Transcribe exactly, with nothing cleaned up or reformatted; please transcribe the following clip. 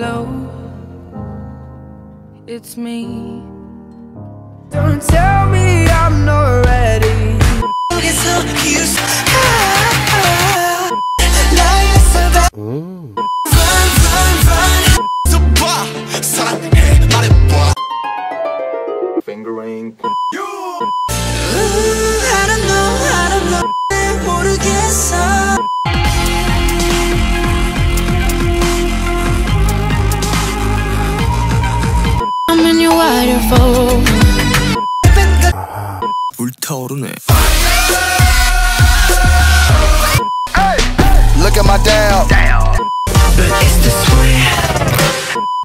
Hello, it's me. Don't tell me I'm not ready. It's so cute. 음. Run, run, run. 사랑해, 말해봐. Fingering. Ooh, I don't know, I don't know. 모르겠어. I'm in your waterfall. 불타오르네. Look at my down. But it's the sweat.